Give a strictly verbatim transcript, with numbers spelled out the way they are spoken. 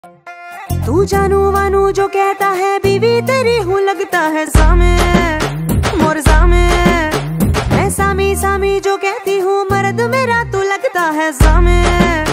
तू जानू वानू जो कहता है बीवी तेरी हूँ लगता है सामे मोर सामे। मैं सामी सामी जो कहती हूँ मर्द मेरा तू लगता है सामे।